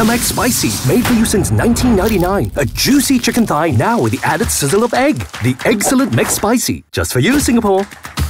The McSpicy, made for you since 1999. A juicy chicken thigh now with the added sizzle of egg. The Eggcellent McSpicy, just for you, Singapore.